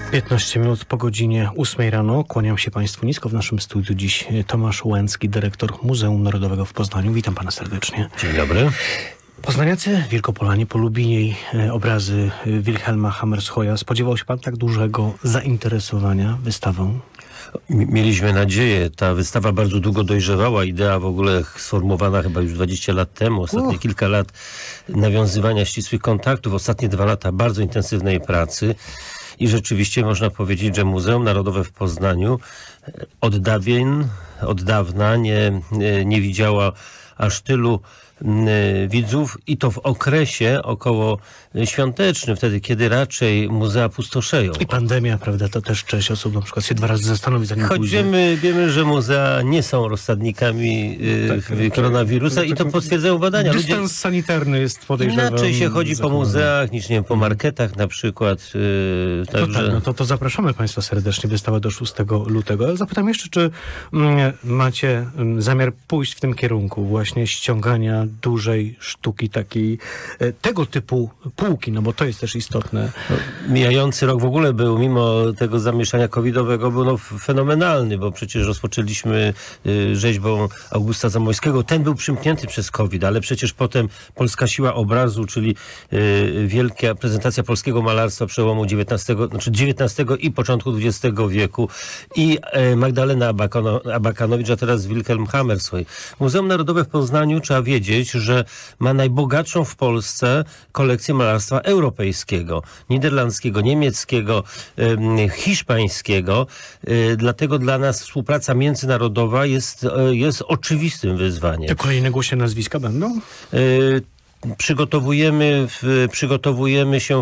15 minut po godzinie 8 rano. Kłaniam się Państwu nisko. W naszym studiu dziś Tomasz Łęcki, dyrektor Muzeum Narodowego w Poznaniu. Witam Pana serdecznie. Dzień dobry. Poznaniacy, Wielkopolanie polubili jej obrazy Wilhelma Hammershøia. Spodziewał się Pan tak dużego zainteresowania wystawą? Mieliśmy nadzieję. Ta wystawa bardzo długo dojrzewała. Idea w ogóle sformułowana chyba już 20 lat temu. Ostatnie kilka lat nawiązywania ścisłych kontaktów. Ostatnie 2 lata bardzo intensywnej pracy. I rzeczywiście można powiedzieć, że Muzeum Narodowe w Poznaniu od dawna nie widziała aż tylu widzów i to w okresie około świątecznym, wtedy kiedy raczej muzea pustoszeją. I pandemia, prawda, to też część osób na przykład się 2 razy zastanowi, zanim Choć pójdzie. wiemy, że muzea nie są rozsadnikami koronawirusa i to potwierdzają badania. Dystans sanitarny jest podejrzewam. Inaczej się chodzi po muzeach niż, nie wiem, po marketach na przykład. Także... To zapraszamy Państwa serdecznie. Wystawa do 6 lutego. Ale zapytam jeszcze, czy macie zamiar pójść w tym kierunku właśnie ściągania dużej sztuki takiej, tego typu półki, no bo to jest też istotne. Mijający rok w ogóle był, mimo tego zamieszania covidowego, był fenomenalny, bo przecież rozpoczęliśmy rzeźbą Augusta Zamoyskiego. Ten był przymknięty przez COVID, ale przecież potem Polska Siła Obrazu, czyli wielka prezentacja polskiego malarstwa przełomu XIX i początku XX wieku i Magdalena Abakanowicz, a teraz Wilhelm Hammershøi. Muzeum Narodowe w Poznaniu, trzeba wiedzieć, że ma najbogatszą w Polsce kolekcję malarstwa europejskiego, niderlandzkiego, niemieckiego, hiszpańskiego. Dlatego dla nas współpraca międzynarodowa jest oczywistym wyzwaniem. Te kolejne głośne nazwiska będą? Przygotowujemy się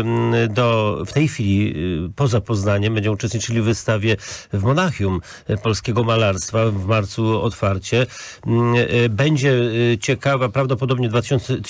w tej chwili poza Poznaniem. Będziemy uczestniczyli w wystawie w Monachium polskiego malarstwa. W marcu otwarcie. Będzie ciekawa, prawdopodobnie w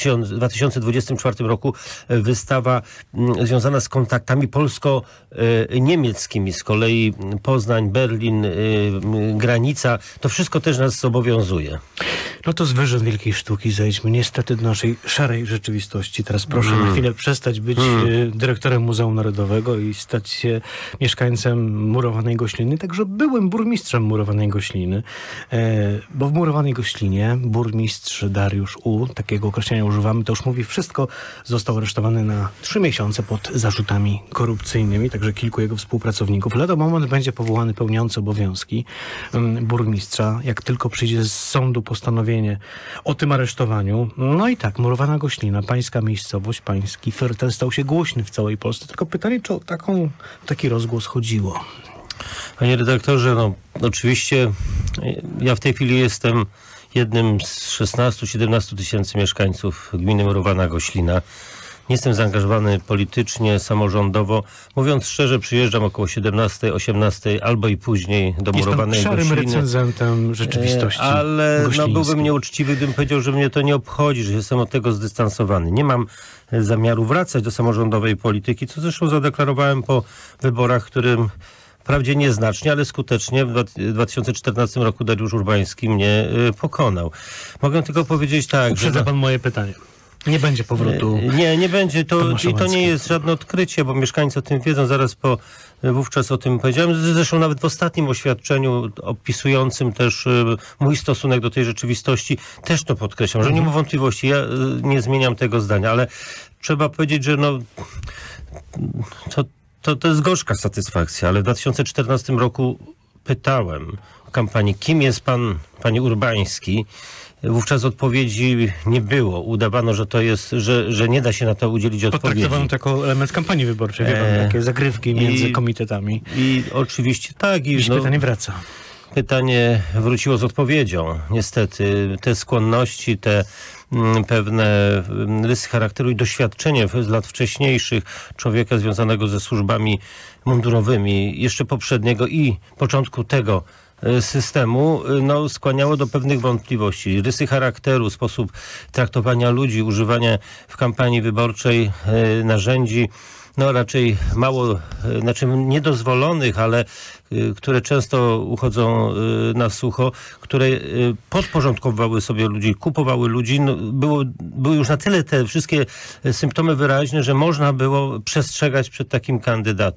2024 roku wystawa związana z kontaktami polsko-niemieckimi. Z kolei Poznań, Berlin, granica. To wszystko też nas zobowiązuje. No to z wyżyn wielkiej sztuki zejdźmy niestety do naszej szarej rzeczywistości. Teraz proszę na chwilę przestać być dyrektorem Muzeum Narodowego i stać się mieszkańcem Murowanej Gośliny, także byłym burmistrzem Murowanej Gośliny, bo w Murowanej Goślinie burmistrz Dariusz U., takiego określenia używamy, to już mówi wszystko, został aresztowany na 3 miesiące pod zarzutami korupcyjnymi, także kilku jego współpracowników. Lada moment będzie powołany pełniący obowiązki burmistrza, jak tylko przyjdzie z sądu postanowienie o tym aresztowaniu. No i tak, Murowana Goślina, pańska miejscowość, pański fertel stał się głośny w całej Polsce. Tylko pytanie, czy o taki rozgłos chodziło? Panie redaktorze, no oczywiście ja w tej chwili jestem jednym z 16-17 tysięcy mieszkańców gminy Murowana Goślina. Nie jestem zaangażowany politycznie, samorządowo. Mówiąc szczerze, przyjeżdżam około 17, 18 albo i później do Murowanej Gośliny. Szarym recenzentem rzeczywistości. Ale byłbym nieuczciwy, gdybym powiedział, że mnie to nie obchodzi, że jestem od tego zdystansowany. Nie mam zamiaru wracać do samorządowej polityki, co zresztą zadeklarowałem po wyborach, którym wprawdzie nieznacznie, ale skutecznie w 2014 roku Dariusz Urbański mnie pokonał. Mogę tylko powiedzieć tak, uprzedza pan moje pytanie. Nie będzie powrotu. Nie będzie. To nie jest żadne odkrycie, bo mieszkańcy o tym wiedzą. Wówczas o tym powiedziałem. Zresztą nawet w ostatnim oświadczeniu opisującym też mój stosunek do tej rzeczywistości też to podkreślam, że nie ma wątpliwości. Ja nie zmieniam tego zdania, ale trzeba powiedzieć, że to jest gorzka satysfakcja, ale w 2014 roku pytałem w kampanii, kim jest panie Urbański. Wówczas odpowiedzi nie było. Udawano, że to jest, że nie da się na to udzielić odpowiedzi. Potraktowano to jako element kampanii wyborczej, takie zagrywki między komitetami. I oczywiście tak. Dziś pytanie wraca. Pytanie wróciło z odpowiedzią. Niestety te skłonności, te pewne rysy charakteru i doświadczenie z lat wcześniejszych człowieka związanego ze służbami mundurowymi, jeszcze poprzedniego i początku tego systemu, skłaniało do pewnych wątpliwości. Rysy charakteru, sposób traktowania ludzi, używanie w kampanii wyborczej narzędzi, raczej mało, niedozwolonych, ale które często uchodzą na sucho, które podporządkowywały sobie ludzi, kupowały ludzi. Były już na tyle te wszystkie symptomy wyraźne, że można było przestrzegać przed takim kandydatem.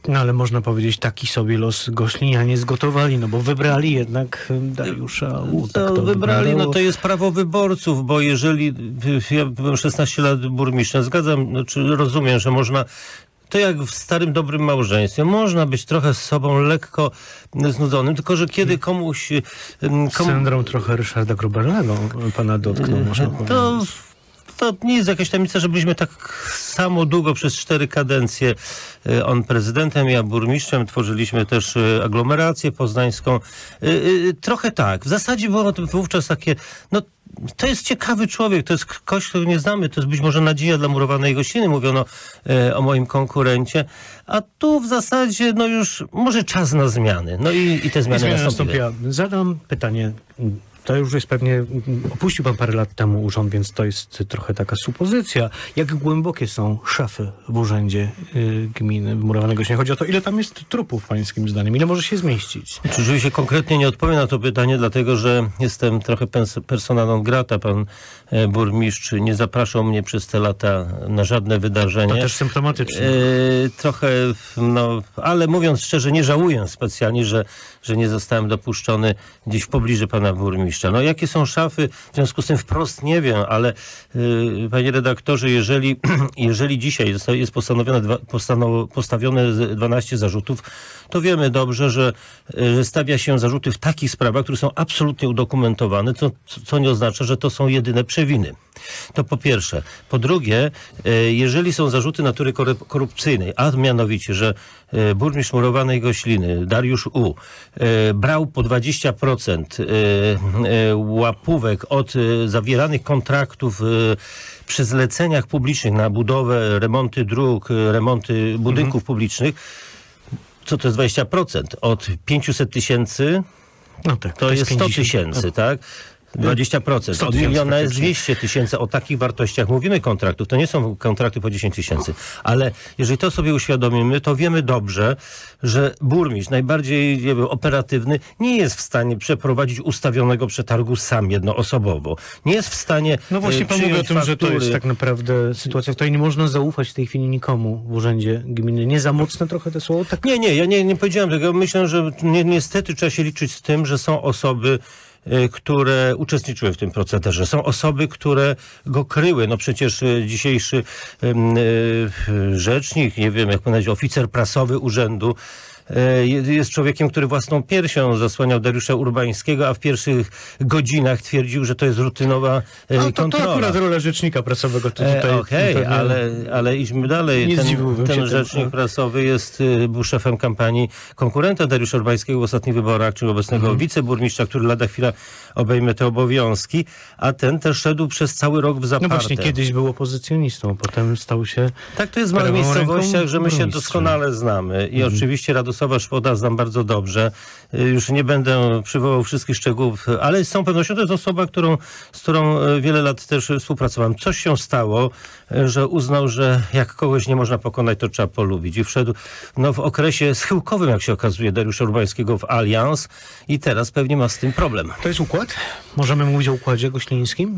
No ale można powiedzieć, taki sobie los goślinianie zgotowali, no bo wybrali jednak Dariusza U. Tak to wybrali, wyglądało. no to jest prawo wyborców, bo jeżeli ja byłem 16 lat burmistrzem, rozumiem, że można. To jak w starym, dobrym małżeństwie. Można być trochę z sobą lekko znudzonym, tylko że kiedy komuś... Syndrom trochę Ryszarda Grubernego pana dotknął, można powiedzieć. To nie jest jakaś tajemnica, że byliśmy tak samo długo przez 4 kadencje. On prezydentem, ja burmistrzem. Tworzyliśmy też aglomerację poznańską. Trochę tak. W zasadzie było wówczas takie... No, to jest ciekawy człowiek, to jest ktoś, którego nie znamy, to jest być może nadzieja dla murowanej gościny, mówiono o moim konkurencie, a tu w zasadzie no już może czas na zmiany. No i te zmiany nastąpiły. Zadam pytanie. To już jest pewnie, opuścił pan parę lat temu urząd, więc to jest trochę taka supozycja. Jak głębokie są szafy w urzędzie gminy Murowanej Gościny? Chodzi o to, ile tam jest trupów pańskim zdaniem? Ile może się zmieścić? Oczywiście konkretnie nie odpowiem na to pytanie, dlatego że jestem trochę persona non grata. Pan burmistrz nie zapraszał mnie przez te lata na żadne wydarzenie. To też symptomatyczne. Trochę, no, ale mówiąc szczerze, nie żałuję specjalnie, że nie zostałem dopuszczony gdzieś w pobliżu pana burmistrza. No jakie są szafy? W związku z tym wprost nie wiem, ale panie redaktorze, jeżeli dzisiaj jest postawione 12 zarzutów, to wiemy dobrze, że stawia się zarzuty w takich sprawach, które są absolutnie udokumentowane, co nie oznacza, że to są jedyne przewiny. To po pierwsze. Po drugie, jeżeli są zarzuty natury korupcyjnej, a mianowicie, że burmistrz Murowanej Gośliny, Dariusz U., brał po 20% łapówek od zawieranych kontraktów przy zleceniach publicznych na budowę, remonty dróg, remonty budynków publicznych, co to jest 20%? Od 500 tysięcy no tak, to jest 100 tysięcy, tak? 20%. Od miliona jest 200 tysięcy. O takich wartościach mówimy kontraktów. To nie są kontrakty po 10 tysięcy. Ale jeżeli to sobie uświadomimy, to wiemy dobrze, że burmistrz, najbardziej operatywny, nie jest w stanie przeprowadzić ustawionego przetargu sam jednoosobowo. Nie jest w stanie No właśnie pan mówi o tym, że to jest tak naprawdę sytuacja, w której nie można zaufać w tej chwili nikomu w urzędzie gminy. Nie za mocne trochę te słowo? Tak? Nie, ja nie powiedziałem tego. Myślę, że niestety trzeba się liczyć z tym, że są osoby, które uczestniczyły w tym procederze. Są osoby, które go kryły. No przecież dzisiejszy rzecznik, nie wiem jak powiedzieć, oficer prasowy urzędu, jest człowiekiem, który własną piersią zasłaniał Dariusza Urbańskiego, a w pierwszych godzinach twierdził, że to jest rutynowa kontrola. To akurat rola rzecznika prasowego. Okej, ale idźmy dalej. Ten rzecznik prasowy był szefem kampanii konkurenta Dariusza Urbańskiego w ostatnich wyborach, czyli obecnego wiceburmistrza, który lada chwila obejmie te obowiązki, a ten też szedł przez cały rok w zaparte. No właśnie, kiedyś był opozycjonistą, potem stał się... Tak to jest w małych miejscowościach, że my się doskonale znamy i oczywiście Radosława Szpoda znam bardzo dobrze. Już nie będę przywołał wszystkich szczegółów, ale z całą pewnością to jest osoba, z którą wiele lat też współpracowałem. Coś się stało, że uznał, że jak kogoś nie można pokonać, to trzeba polubić. I wszedł w okresie schyłkowym, jak się okazuje, Dariusza Urbańskiego w Alians i teraz pewnie ma z tym problem. To jest układ? Możemy mówić o układzie goślińskim?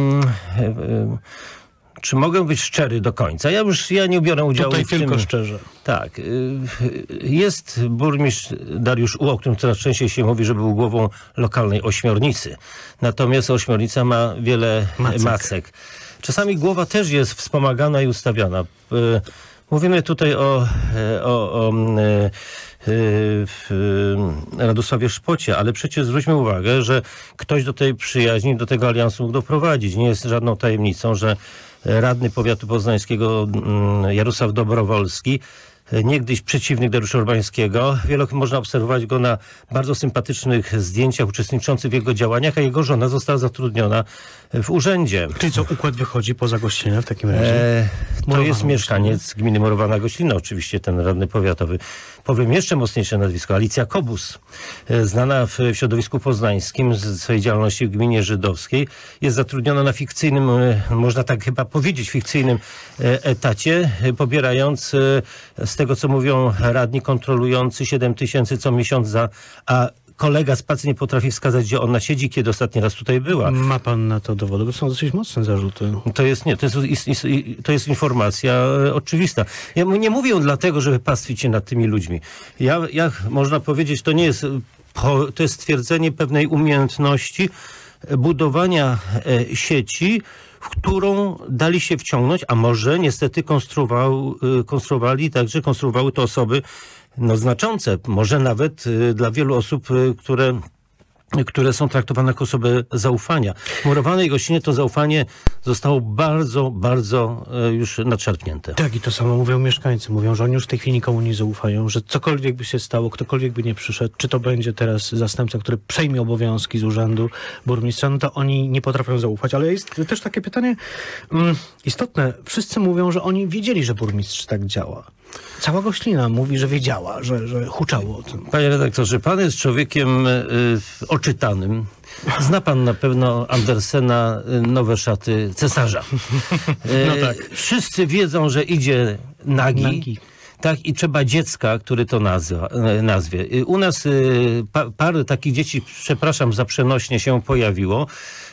Czy mogę być szczery do końca? Ja nie biorę udziału Tutaj w tym. tylko szczerze. Tak. Jest burmistrz Dariusz U., o którym coraz częściej się mówi, że był głową lokalnej ośmiornicy. Natomiast ośmiornica ma wiele macek. Czasami głowa też jest wspomagana i ustawiana. Mówimy tutaj o Radosławie Szpocie, ale przecież zwróćmy uwagę, że ktoś do tej przyjaźni, do tego aliansu mógł doprowadzić. Nie jest żadną tajemnicą, że radny powiatu poznańskiego Jarosław Dobrowolski, niegdyś przeciwnik Dariusza Urbańskiego. Wielokrotnie można obserwować go na bardzo sympatycznych zdjęciach uczestniczących w jego działaniach, a jego żona została zatrudniona w urzędzie. Czyli co, układ wychodzi poza Goślinę w takim razie? To jest mieszkaniec gminy Murowana Goślina, oczywiście ten radny powiatowy. Powiem jeszcze mocniejsze nazwisko. Alicja Kobus, znana w środowisku poznańskim z swojej działalności w gminie żydowskiej, jest zatrudniona na fikcyjnym, można tak chyba powiedzieć, fikcyjnym etacie, pobierając z tego, co mówią radni, kontrolujący 7 tysięcy co miesiąc a kolega z pracy nie potrafi wskazać, gdzie ona siedzi, kiedy ostatni raz tutaj była. Ma pan na to dowody, bo są dosyć mocne zarzuty. To jest informacja oczywista. Ja nie mówię ją dlatego, żeby pastwić się nad tymi ludźmi. Można powiedzieć, to jest stwierdzenie pewnej umiejętności budowania sieci, w którą dali się wciągnąć, a może niestety konstruowały to osoby znaczące, może nawet dla wielu osób, które są traktowane jako osoby zaufania. W Murowanej Gościnie to zaufanie zostało bardzo, bardzo już nadszarpnięte. Tak, i to samo mówią mieszkańcy. Mówią, że oni już w tej chwili nikomu nie zaufają, że cokolwiek by się stało, ktokolwiek by nie przyszedł, czy to będzie teraz zastępca, który przejmie obowiązki z urzędu burmistrza, no to oni nie potrafią zaufać. Ale jest też takie pytanie istotne. Wszyscy mówią, że oni wiedzieli, że burmistrz tak działa. Cała Goślina mówi, że wiedziała, że huczało o tym. Panie redaktorze, pan jest człowiekiem oczytanym. Zna pan na pewno Andersena Nowe szaty cesarza. No tak. Wszyscy wiedzą, że idzie nagi. Tak, i trzeba dziecka, który to nazwie. U nas parę takich dzieci, przepraszam za przenośnie, się pojawiło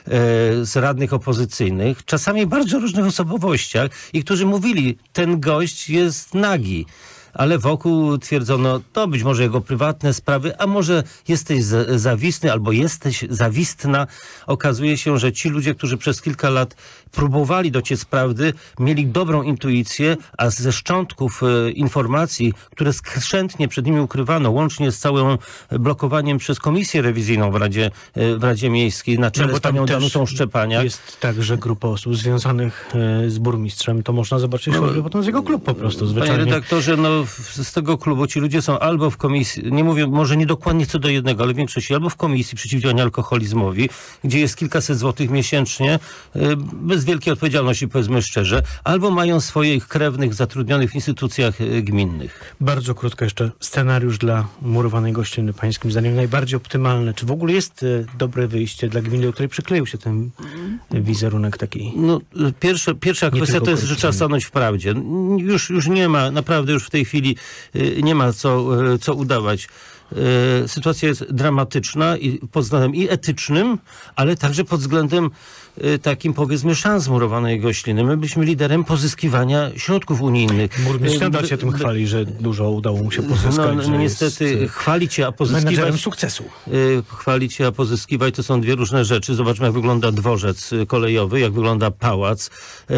z radnych opozycyjnych, czasami bardzo różnych osobowościach i którzy mówili, ten gość jest nagi. Ale wokół twierdzono, to być może jego prywatne sprawy, a może jesteś zawistny albo jesteś zawistna. Okazuje się, że ci ludzie, którzy przez kilka lat próbowali dociec prawdy, mieli dobrą intuicję, a ze szczątków informacji, które skrzętnie przed nimi ukrywano, łącznie z całym blokowaniem przez komisję rewizyjną w Radzie Miejskiej na czele z panią Danutą Szczepaniak. Jest także grupa osób związanych z burmistrzem. To można zobaczyć potem z jego klub po prostu. Zwyczajnie. Panie redaktorze, z tego klubu ci ludzie są albo w komisji, nie mówię, może nie dokładnie co do jednego, ale w większości albo w Komisji Przeciwdziałania Alkoholizmowi, gdzie jest kilkaset złotych miesięcznie, bez wielkiej odpowiedzialności, powiedzmy szczerze, albo mają swoich krewnych zatrudnionych w instytucjach gminnych. Bardzo krótko jeszcze. Scenariusz dla Murowanej Gościny, pańskim zdaniem najbardziej optymalny. Czy w ogóle jest dobre wyjście dla gminy, do której przykleił się ten wizerunek taki? No, pierwsza kwestia to jest, że trzeba stanąć w prawdzie. Już nie ma, naprawdę już w tej chwili nie ma co udawać. Sytuacja jest dramatyczna i pod względem i etycznym, ale także pod względem takim, powiedzmy, szans Murowanej Gośliny. My byliśmy liderem pozyskiwania środków unijnych. Burmistrz nadal się tym chwali, że dużo udało mu się pozyskać. No niestety chwalić się, a pozyskiwać... menedżerem sukcesu. Chwalić się, a pozyskiwać to są dwie różne rzeczy. Zobaczmy, jak wygląda dworzec kolejowy, jak wygląda pałac,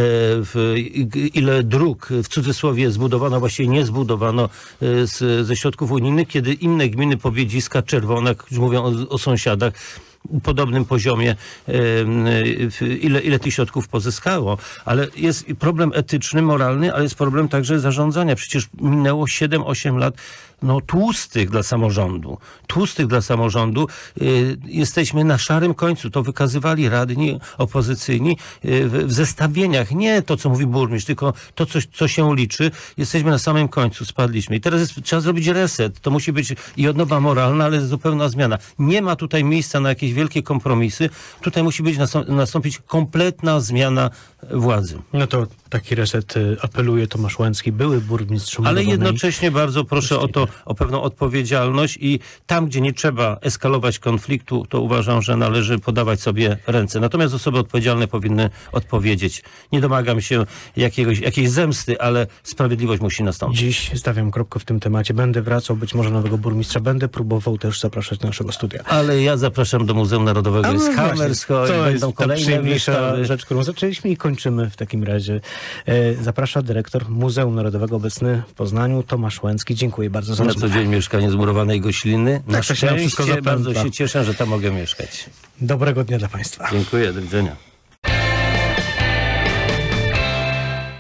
ile dróg w cudzysłowie zbudowano, właściwie nie zbudowano ze środków unijnych, kiedy inne gminy Pobiedziska, Czerwona, którzy mówią o sąsiadach, w podobnym poziomie, ile tych środków pozyskało. Ale jest problem etyczny, moralny, ale jest problem także zarządzania. Przecież minęło 7-8 lat tłustych dla samorządu. Jesteśmy na szarym końcu. To wykazywali radni opozycyjni w zestawieniach. Nie to, co mówi burmistrz, tylko to, co się liczy. Jesteśmy na samym końcu. Spadliśmy. I teraz trzeba zrobić reset. To musi być i odnowa moralna, ale zupełna zmiana. Nie ma tutaj miejsca na jakieś wielkie kompromisy. Tutaj musi nastąpić kompletna zmiana władzy. No to taki reset apeluje Tomasz Łęcki, były burmistrz Murowanej. Ale jednocześnie bardzo proszę o pewną odpowiedzialność i tam, gdzie nie trzeba eskalować konfliktu, to uważam, że należy podawać sobie ręce. Natomiast osoby odpowiedzialne powinny odpowiedzieć. Nie domagam się jakiejś zemsty, ale sprawiedliwość musi nastąpić. Dziś stawiam kropkę w tym temacie. Będę wracał, być może nowego burmistrza. Będę próbował też zapraszać do naszego studia. Ale ja zapraszam do Muzeum Narodowego. Jest Hammersko, to będą jest kolejne wystawy. rzecz, którą zaczęliśmy i kończymy w takim razie. Zaprasza dyrektor Muzeum Narodowego obecny w Poznaniu, Tomasz Łęcki. Dziękuję bardzo za rozmowę. Na co dzień mieszkanie z Murowanej Gośliny. Na Tak, to się nam wszystko szczęście zapętla. bardzo się cieszę, że tam mogę mieszkać. Dobrego dnia dla Państwa. Dziękuję, do widzenia.